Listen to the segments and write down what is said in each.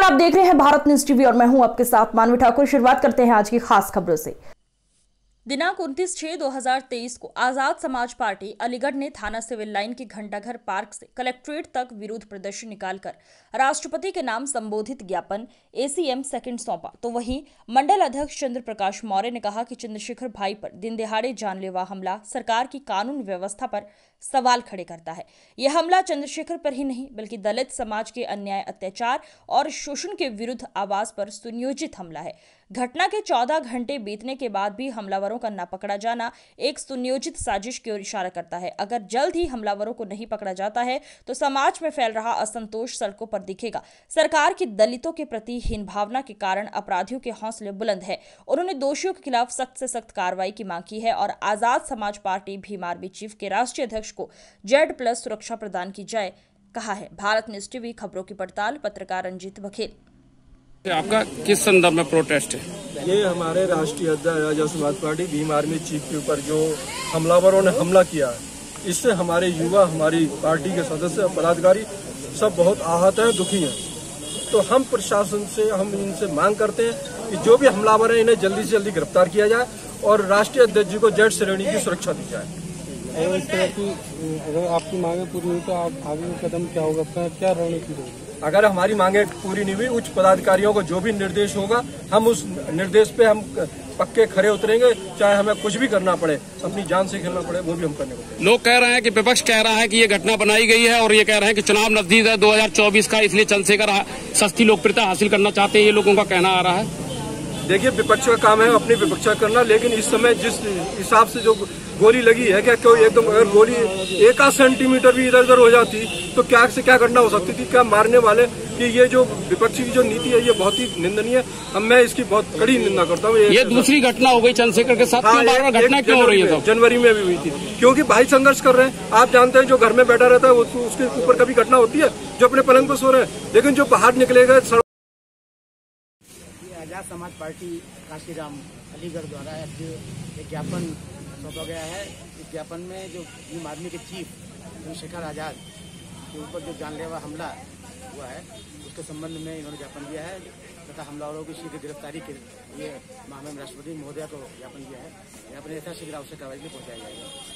नमस्कार, आप देख रहे हैं भारत न्यूज टीवी और मैं हूं आपके साथ मानवी ठाकुर। शुरुआत करते हैं आज की खास खबरों से। दिनांक 29/6/2023 को आजाद समाज पार्टी अलीगढ़ ने थाना सिविल लाइन के घंटाघर पार्क से कलेक्ट्रेट तक विरोध प्रदर्शन निकालकर राष्ट्रपति के नाम संबोधित ज्ञापन एसीएम सेकंड सौंपा। तो वहीं मंडल अध्यक्ष चंद्र प्रकाश मौर्य ने कहा कि चंद्रशेखर भाई पर दिन दिहाड़े जानलेवा हमला सरकार की कानून व्यवस्था पर सवाल खड़े करता है। यह हमला चंद्रशेखर पर ही नहीं बल्कि दलित समाज के अन्याय, अत्याचार और शोषण के विरुद्ध आवाज पर सुनियोजित हमला है। घटना के 14 घंटे बीतने के बाद भी हमलावरों का न पकड़ा जाना एक सुनियोजित साजिश की ओर इशारा करता है। अगर जल्द ही हमलावरों को नहीं पकड़ा जाता है तो समाज में फैल रहा असंतोष सड़कों पर दिखेगा। सरकार की दलितों के प्रति हीन भावना के कारण अपराधियों के हौसले बुलंद है। उन्होंने दोषियों के खिलाफ सख्त से सख्त कार्रवाई की मांग की है और Azad Samaj party Bhim army chief के राष्ट्रीय अध्यक्ष को Z+ सुरक्षा प्रदान की जाए कहा है। भारत न्यूज टीवी खबरों की पड़ताल, पत्रकार रंजीत बघेल। आपका किस संदर्भ में प्रोटेस्ट है? ये हमारे राष्ट्रीय अध्यक्ष Azad Samaj party Bhim army chief के ऊपर जो हमलावरों ने हमला किया है, इससे हमारे युवा, हमारी पार्टी के सदस्य, पदाधिकारी सब बहुत आहत हैं, दुखी हैं। तो हम प्रशासन से इनसे मांग करते हैं कि जो भी हमलावर हैं इन्हें जल्दी से जल्दी गिरफ्तार किया जाए और राष्ट्रीय अध्यक्ष जी को Z श्रेणी की सुरक्षा दी जाए। और इस तरह की अगर आपकी मांगे पूरी हुई तो आप आगे का कदम क्या होगा, क्या रणनीति होगी? अगर हमारी मांगे पूरी नहीं हुई, उच्च पदाधिकारियों को जो भी निर्देश होगा हम उस निर्देश पे हम पक्के खरे उतरेंगे, चाहे हमें कुछ भी करना पड़े, अपनी जान से खेलना पड़े, वो भी हम करने को। लोग कह रहे हैं कि विपक्ष कह रहा है कि ये घटना बनाई गई है और ये कह रहे हैं कि चुनाव नजदीक है 2024 का, इसलिए चंद्रशेखर सस्ती लोकप्रियता हासिल करना चाहते हैं, ये लोगों का कहना आ रहा है। देखिए, विपक्ष का काम है अपनी विपक्षा करना, लेकिन इस समय जिस हिसाब से जो गोली लगी है, क्या कोई एकदम अगर गोली 1 सेंटीमीटर भी इधर उधर हो जाती तो क्या से क्या घटना हो सकती थी, क्या मारने वाले कि ये जो विपक्षी की जो नीति है ये बहुत ही निंदनीय है। अब मैं इसकी बहुत कड़ी निंदा करता हूँ। ये दूसरी घटना हो गई चंद्रशेखर के साथ। हाँ, घटना क्यों हो रही है? जनवरी में भी हुई थी, क्योंकि भाई संघर्ष कर रहे हैं। आप जानते हैं जो घर में बैठा रहता है उसके ऊपर कभी घटना होती है, जो अपने पलंग पर सो रहे हैं, लेकिन जो बाहर निकलेगा। आजाद समाज पार्टी काशीराम अलीगढ़ द्वारा एक ज्ञापन सौंपा गया है। इस ज्ञापन में जो भीम आर्मी के चीफ चंद्रशेखर आजाद के ऊपर जो जानलेवा हमला हुआ है उसके संबंध में इन्होंने ज्ञापन दिया है तथा हमलावरों की शीघ्र गिरफ्तारी के लिए माननीय राष्ट्रपति महोदया को ज्ञापन दिया है। ज्ञापन यथाशीघ्र आवश्यक कार्रवाई के लिए पहुंचाया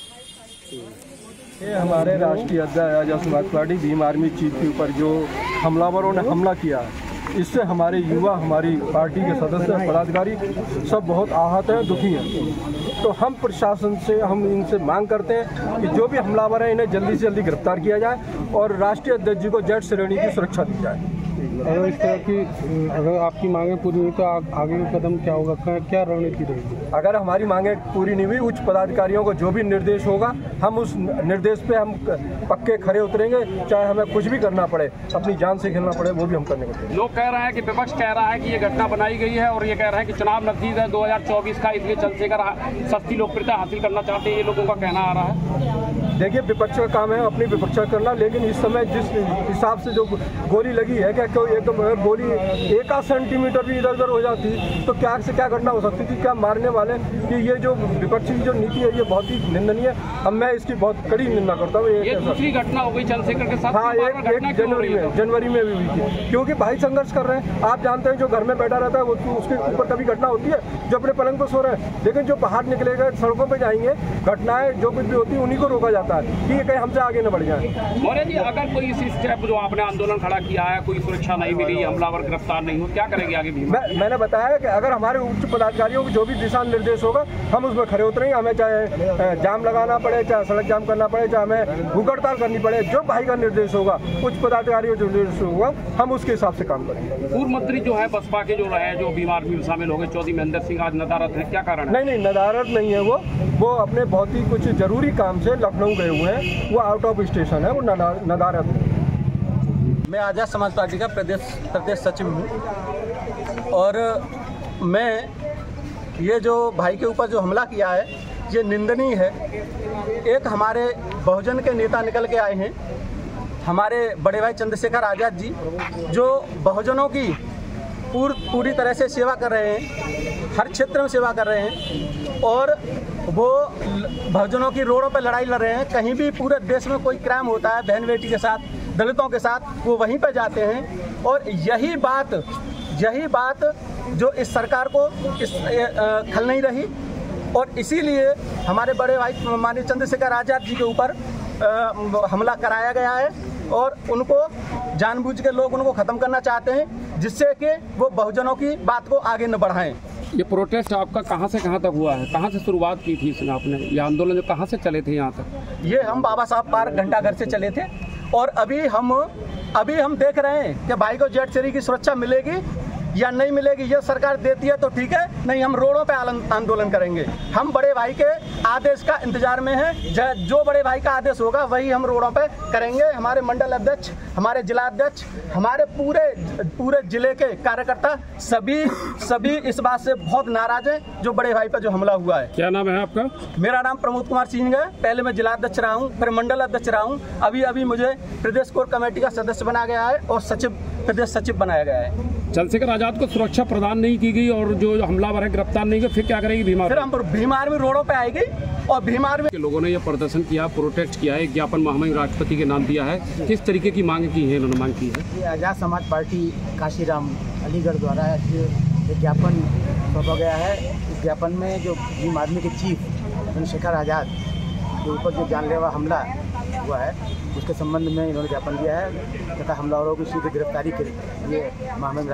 जाएगा। ये हमारे राष्ट्रीय अध्यक्ष Azad Samaj party Bhim army chief के ऊपर जो हमलावरों ने हमला किया है, इससे हमारे युवा, हमारी पार्टी के सदस्य, पदाधिकारी सब बहुत आहत हैं, दुखी हैं। तो हम प्रशासन से इनसे मांग करते हैं कि जो भी हमलावर हैं इन्हें जल्दी से जल्दी गिरफ्तार किया जाए और राष्ट्रीय अध्यक्ष जी को Z श्रेणी की सुरक्षा दी जाए। अगर इस तरह की अगर आपकी मांगे पूरी हुई तो आगे का कदम क्या होगा, क्या रणनीति रहेगी? अगर हमारी मांगे पूरी नहीं हुई, उच्च पदाधिकारियों को जो भी निर्देश होगा हम उस निर्देश पे हम पक्के खरे उतरेंगे, चाहे हमें कुछ भी करना पड़े, अपनी जान से खेलना पड़े, वो भी हम करने को। लोग कह रहे हैं कि विपक्ष कह रहा है कि ये घटना बनाई गई है और ये कह रहे हैं कि चुनाव नजदीक है 2024 का, इसलिए चंद्रशेखर सस्ती लोकप्रियता हासिल करना चाहते हैं, ये लोगों का कहना आ रहा है। देखिए, विपक्ष का काम है अपनी विपक्षा करना, लेकिन इस समय जिस हिसाब से जो गोली लगी है, क्या कोई एकदम अगर गोली 1 सेंटीमीटर भी इधर उधर हो जाती तो क्या से क्या घटना हो सकती थी, क्या मारने वाले कि ये जो विपक्षी की जो नीति है ये बहुत ही निंदनीय है। अब मैं इसकी बहुत कड़ी निंदा करता हूँ। ये दूसरी घटना हो गई चंद्रशेखर के साथ। हाँ, एक जनवरी में भी हुई थी, क्योंकि भाई संघर्ष कर रहे हैं। आप जानते हैं जो घर में बैठा रहता है उसके ऊपर कभी घटना होती है, जो अपने पलंग पर सो रहे हैं, लेकिन जो बाहर निकलेगा, सड़कों पर जाएंगे, घटनाएं जो कुछ भी होती है उन्हीं को रोका जाता है कि कहीं हमसे आगे न बढ़ जाए। मौर्य जी, अगर कोई इसी स्टेप जो आपने आंदोलन खड़ा किया है, कोई सुरक्षा नहीं मिली, हमलावर गिरफ्तार नहीं हो, क्या करेंगे आगे? भी मैंने बताया कि अगर हमारे उच्च पदाधिकारियों को जो भी दिशा निर्देश होगा हम उसमें खड़े उतरेंगे। हमें चाहे जाम लगाना पड़े, चाहे सड़क जाम करना पड़े, चाहे हमें भूख हड़ताल करनी पड़े, जो भाई का निर्देश होगा, उच्च पदाधिकारियों को जो निर्देश होगा हम उसके हिसाब से काम करेंगे। पूर्व मंत्री जो है बसपा के जो रहे, जो भीम आर्मी में शामिल हो गए, चौधरी महेंद्र सिंह, आज नदारत है, क्या कारण है? नहीं, नदारत नहीं है। वो अपने बहुत ही कुछ जरूरी काम से लखनऊ गए हुए हैं, वो आउट ऑफ स्टेशन है, वो नदारत। मैं आजाद समाज पार्टी का प्रदेश सचिव हूँ और मैं ये जो भाई के ऊपर जो हमला किया है ये निंदनीय है। एक हमारे बहुजन के नेता निकल के आए हैं, हमारे बड़े भाई चंद्रशेखर आजाद जी, जो बहुजनों की पूरी तरह से सेवा कर रहे हैं, हर क्षेत्र में सेवा कर रहे हैं और वो बहुजनों की रोडों पर लड़ाई लड़ रहे हैं। कहीं भी पूरे देश में कोई क्राइम होता है बहन बेटी के साथ दलितों के साथ वो वहीं पर जाते हैं। और यही बात जो इस सरकार को खल नहीं रही, और इसीलिए हमारे बड़े भाई माननीय चंद्रशेखर आज़ाद जी के ऊपर हमला कराया गया है, और उनको जानबूझ के लोग उनको ख़त्म करना चाहते हैं, जिससे कि वो बहुजनों की बात को आगे न बढ़ाएं। ये प्रोटेस्ट आपका कहाँ से कहाँ तक हुआ है? कहाँ से शुरुआत की थी इसने आपने? ये आंदोलन जो कहाँ से चले थे यहाँ तक? ये हम बाबा साहब पार्क घंटाघर से चले थे, और अभी हम देख रहे हैं कि भाई को जेड श्री की सुरक्षा मिलेगी या नहीं मिलेगी। ये सरकार देती है तो ठीक है, नहीं हम रोडों पे आंदोलन करेंगे। हम बड़े भाई के आदेश का इंतजार में हैं। जो बड़े भाई का आदेश होगा वही हम रोडों पे करेंगे। हमारे मंडल अध्यक्ष, हमारे जिला अध्यक्ष, हमारे पूरे जिले के कार्यकर्ता सभी इस बात से बहुत नाराज हैं जो बड़े भाई पर जो हमला हुआ है। क्या नाम है आपका? मेरा नाम प्रमोद कुमार सिंह है। पहले मैं जिला अध्यक्ष रहा हूँ, फिर मंडल अध्यक्ष रहा हूँ। अभी मुझे प्रदेश कोर कमेटी का सदस्य बनाया गया है और प्रदेश सचिव बनाया गया है। चंद्रशेखर आजाद को सुरक्षा प्रदान नहीं की गई और जो हमलावर है गिरफ्तार नहीं हुए, फिर क्या करेगी भीम आर्मी? फिर हम भीम आर्मी रोडों पे आएगी, और भीम आर्मी के लोगों ने ये प्रदर्शन किया, प्रोटेस्ट किया है, एक ज्ञापन महामहिम राष्ट्रपति के नाम दिया है। किस तरीके की मांग की है इन्होंने? मांग की है ये आज़ाद समाज पार्टी काशीराम अलीगढ़ द्वारा एक ज्ञापन सौंपा गया है। इस ज्ञापन में जो भीम आर्मी के चीफ चंद्रशेखर आज़ाद के ऊपर जो जानलेवा हमला हुआ है, उसके संबंध में इन्होंने ज्ञापन दिया है तथा हमलावरों की शीघ्र गिरफ्तारी के लिए महामहिम